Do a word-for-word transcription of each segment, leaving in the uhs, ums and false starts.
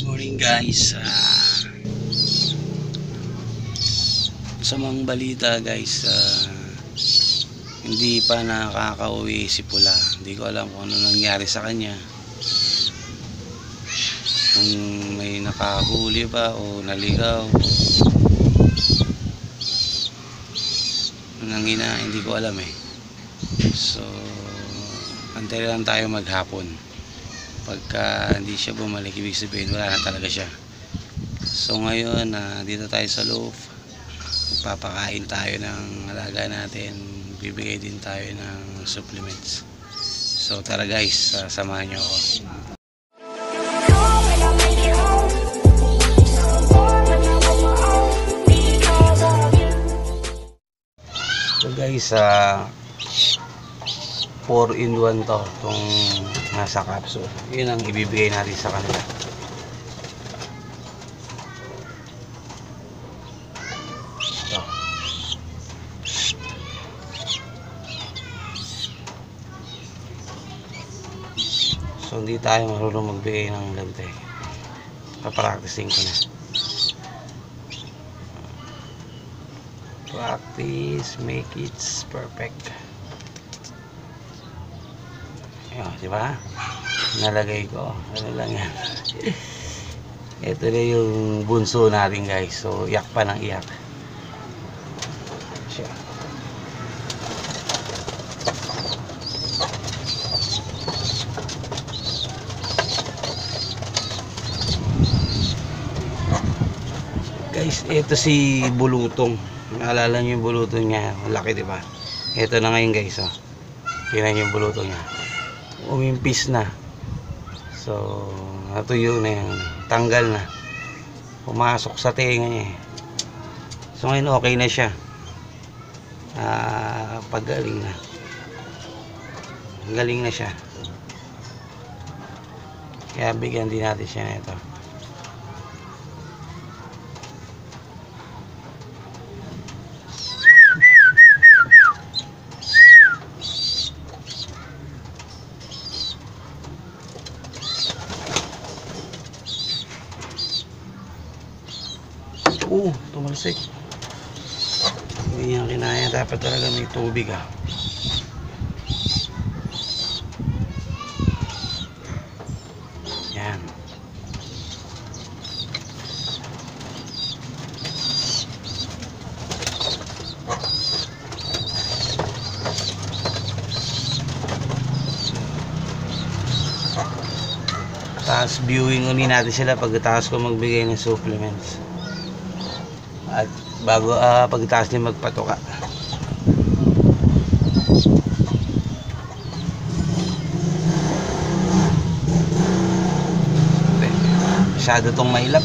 morning guys. uh, Masamang balita guys, uh, hindi pa nakakauwi si Pula. Hindi ko alam kung ano nangyari sa kanya, kung may nakahuli ba o naligaw nangina, hindi ko alam eh. So antay lang tayo maghapon. Pagka hindi siya bumalik, ibig sabihin wala na talaga siya. So ngayon, uh, dito tayo sa loob, papakain tayo ng alaga natin, bibigay din tayo ng supplements. So tara guys, uh, samahan nyo ako. So guys, uh, four in one to, itong nasa capsule. Yun ang ibibigay natin sa kanila. Ito. So hindi tayo marunong magbigay ng gante. Papracticing ko na. Practice make it perfect. Oh, di ba? Nalagay ko. Ano lang yan. Ito na yung bunso natin guys. So, iyak pa ng iyak. Siya. Guys, ito si Bulutong. Naalala nyo yung bulutong niya. Malaki, di ba? Ito na ngayon guys. Oh. Tingnan yung bulutong niya. Umimpis na. So natuyo na yan, tanggal na, pumasok sa tenga niya. So ngayon okay na siya, ah, paggaling na, galing na siya, kaya bigyan din natin siya nito. Oh, tumalsik. Hindi niya kinaya. Dapat talaga may tubig ah. Yan. Tapos viewing ulit natin sila pagkatapos ko magbigay ng supplements. At bago uh, pagkatapos niya magpatuka. Masyado tong mailap.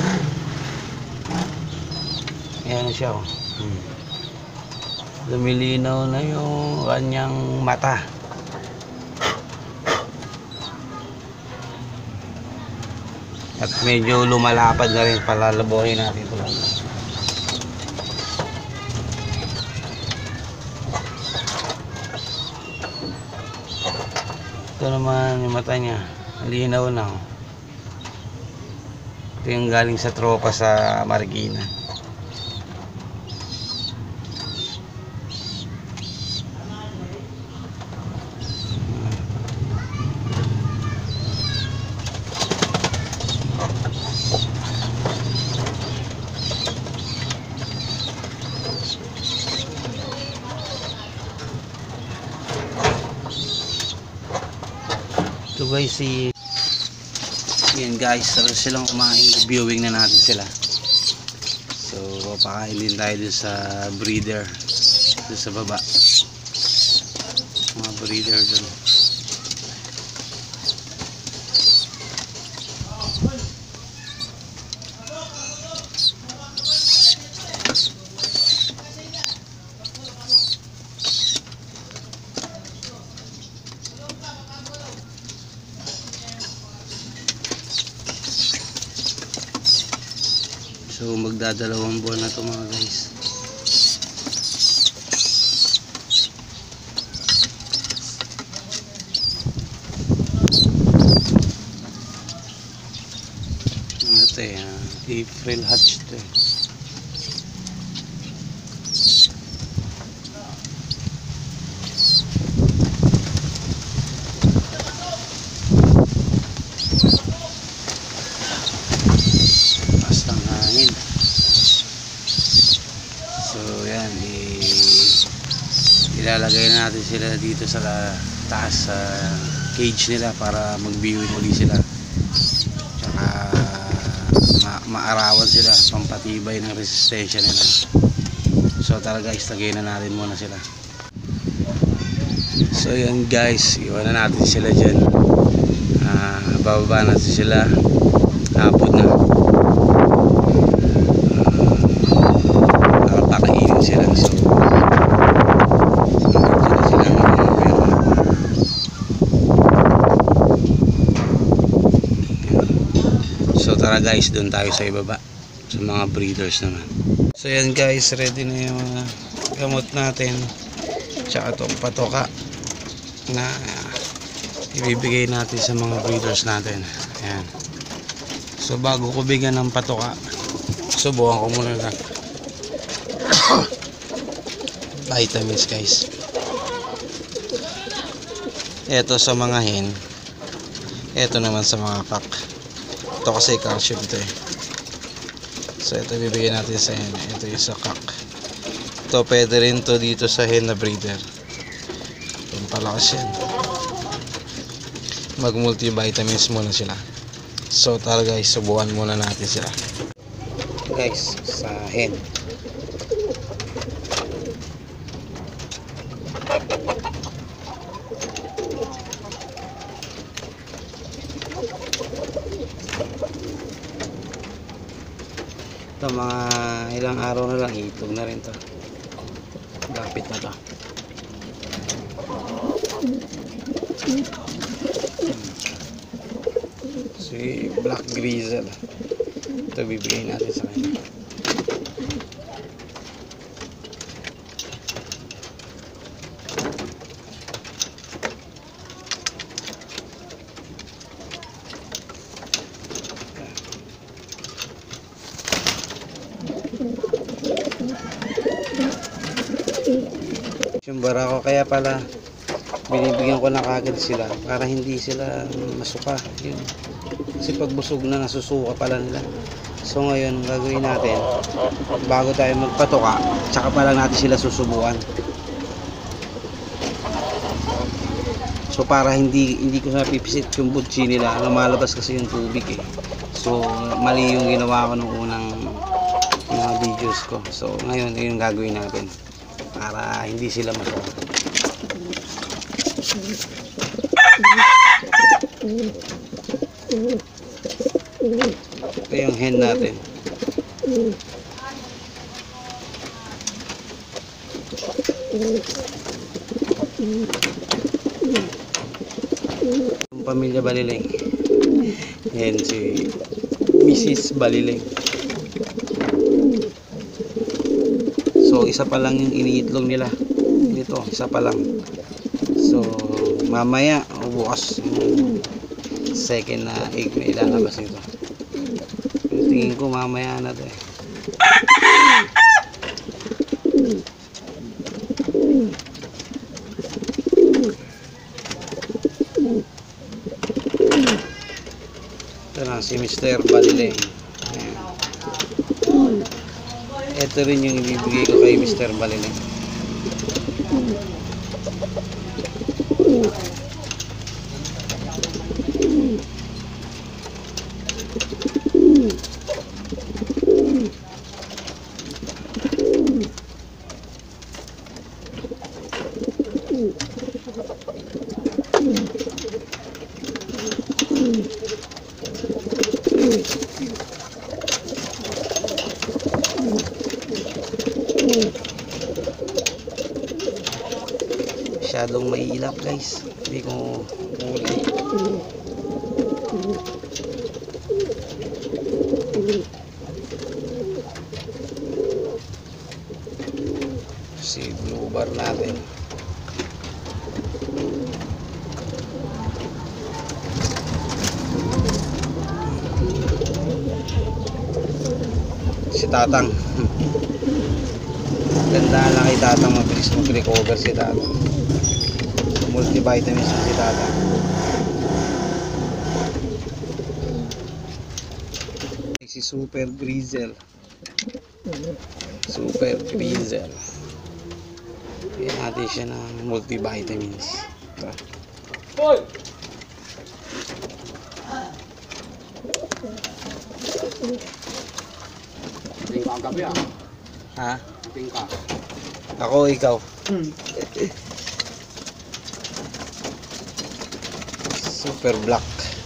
Ayan na siya oh. hmm. Lumilinaw na yung kanyang mata. At medyo lumalapad na rin. Palalabuhin natin ito lang. Ito naman yung mata niya, linaw na. Ito yung galing sa tropa sa Marikina. Ito guys, si yan guys, sarap silang kumain. Viewing na natin sila. So papakain din tayo dun sa breeder dun sa baba, mga breeder dun. So magdadalawang buwan na to mga guys. to eh. ah, April hatch to eh. Taas ng hangin. So yan, i ilalagay na natin sila dito sa taas sa cage nila para mag-viewing uli sila. Tsaka ma maarawan sila, pampatibay ng resistensya nila. So tara guys, lagay na natin muna sila. So yan guys, iwan na natin sila dyan. uh, bababa natin sila, hapon na. uh, para pakainin sila. So So tara guys, doon tayo sa ibaba sa mga breeders naman. So yan guys, ready na yung uh, gamot natin tsaka itong patoka na uh, ibibigay natin sa mga breeders natin. Ayan. So bago ko bigyan ng patoka, subukan ko muna lang vitamins guys. Ito sa mga hen, ito naman sa mga cock. Ito kasi calcium to eh. So ito bibigyan natin sa hen. Ito yung sa cock. Ito pwede rin to dito sa hen na breeder. Yung palakas yan. Mag multivitamins muna sila. So tara guys, subukan muna natin sila. Guys, sa hen. Ito mga ilang araw na lang, itog na rin to. Lapit na to. Si Black Grizzle. Ito bibigay natin sa kanya. Yung barako, kaya pala binibigyan ko na kagad sila para hindi sila masuka. Yun. Kasi pag busog na, nasusuka pala nila. So ngayon gagawin natin, bago tayo magpatoka, tsaka pa lang natin sila susubukan. So para hindi hindi ko napipisit yung butchi nila, lumalabas kasi yung tubig eh. So mali yung ginawa ko nung unang mga videos ko. So ngayon yun yung gagawin natin para hindi sila masuka. Ito yung hen natin. Yung pamilya Baliling. Yan si Missus Baliling. So isa pa lang yung iniitlog nila dito, isa pa lang. So mamaya o bukas yung second na egg na ilalabas nito. Tingin ko mamaya na to eh. Ito na si Mister Baliling. Ito rin yung ibibigay ko kay Mister Baliling. Masyadong maiilap guys, hindi ko huli. Si blue bar natin. Si Tatang. Ganda lang kay Tatang, mabilis mag-recover si Tatang. Multivitamins si Tatang. Si Super Grizzle. Super Grizzle. Bigyan natin siya ng multivitamins. Ito. Hoy! Tingka ang gabi ah. Ha? Tingka. Ako, ikaw. Hmm. Super black.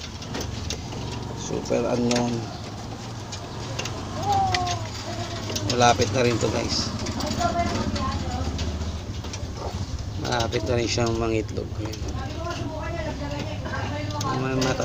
Super unknown. Malapit na rin to guys. Malapit na rin siyang mangitlog. May mata.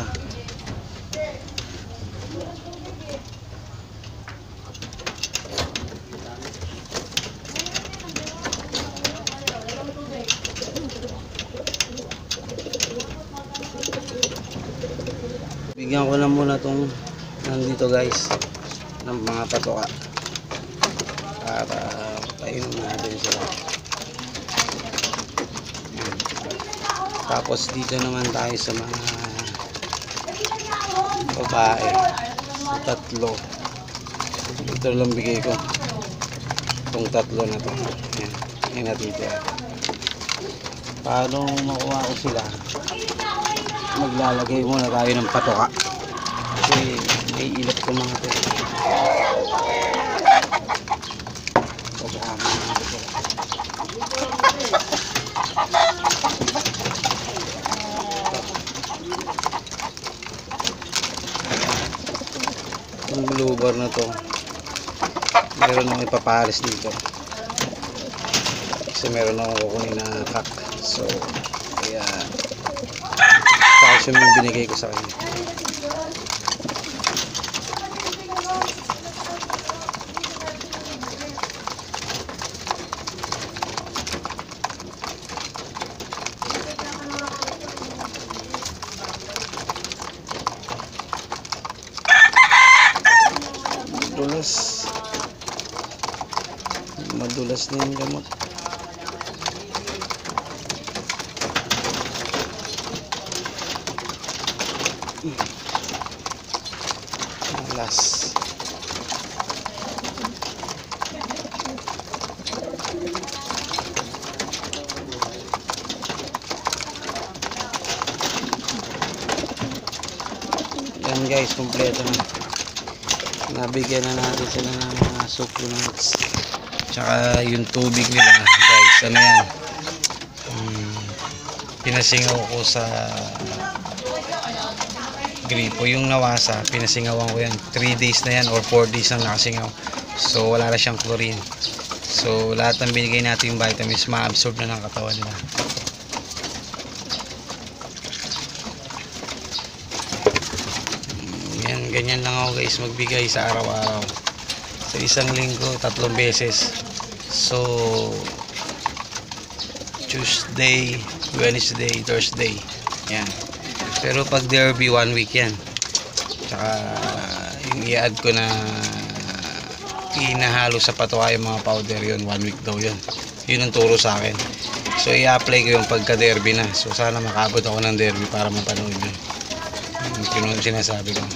Bigyan ko lang muna tong nandito guys ng mga patoka para painom natin sila. Yan. Tapos dito naman tayo sa mga babae, tatlo. Ito lang bigay ko, itong tatlo na to. Yan, yan natitira. Paano makuha ko sila? Maglalagay muna tayo ng patoka kasi may ilap ko mga to. Yung blue bar na to, meron akong ipapares dito kasi meron akong kukunin na kak, so kaya calcium yung binigay ko sa kanya. Madulas. Madulas na yung gamot. Malas. Yan guys, kompleto na. Nabigyan na natin sila ng mga supplements. Tsaka yung tubig nila guys, ano yan, hmm, pinasingaw ko sa gripo. Yung nawasa, pinasingawan ko yan, three days na yan or four days na nakasingaw, so wala na siyang chlorine. So lahat ng binigay natin yung vitamins ma-absorb na ng katawan nila. Yan, ganyan lang ako guys magbigay sa araw-araw. Sa isang linggo, tatlong beses. So Tuesday, Wednesday, Thursday. Yan. Pero pag derby, one week yan. Tsaka yung i-add ko na inahalo sa patoka yung mga powder, yun one week daw yun. Yun ang turo sa akin. So i-apply ko yung pagka derby na. So sana makabot ako ng derby para mapanood yun. Yung sinasabi ko.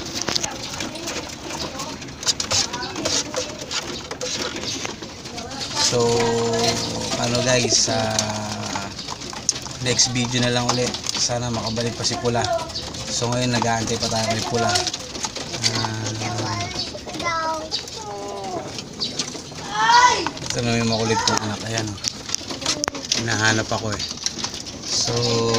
So ano guys, uh, next video na lang ulit. Sana makabalik pa si Pula. So ngayon nag-aantay pa tayo kay Pula. uh, ito na may makulit kong anak. Ayan, hinahanap ako eh. So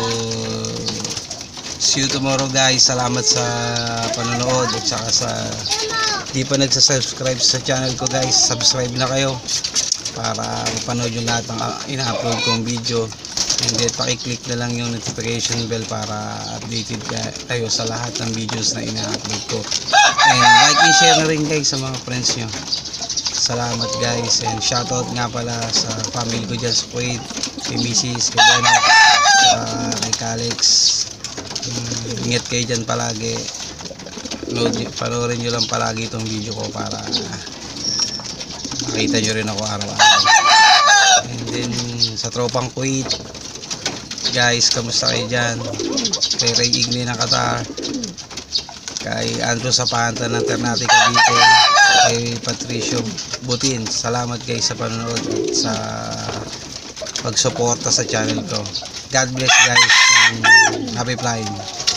see you tomorrow guys. Salamat sa panonood at saka sa di pa nagsasubscribe sa channel ko guys, subscribe na kayo para mapanood yung lahat ng ina-upload kong video. And then pakiclick na lang yung notification bell para updated kayo sa lahat ng videos na ina-upload ko. And like and share na rin guys sa mga friends nyo. Salamat guys, and shoutout nga pala sa family ko dyan sa Kuwait, kay Missus, kay Jana, uh, kay Kalex. Um, ingat kayo dyan palagi. load, panoorin nyo lang palagi itong video ko para makita nyo rin ako araw-araw. And then sa tropang Kuwait, guys, kamusta kayo dyan? Kay Ray Igni ng Qatar, kay Andrew Sapanta ng Ternate Cavite, kay Patricio Butin, salamat guys sa panonood at sa pagsuporta sa channel ko. God bless guys, and happy flying.